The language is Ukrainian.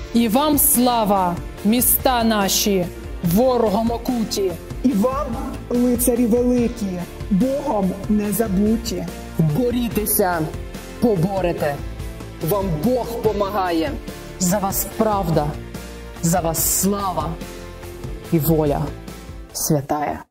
І вам слава, міста наші, ворогом окуті. І вам, лицарі великі, Богом не забуті. Борітеся, поборете. Вам Бог помагає. За вас правда, за вас слава і воля святая.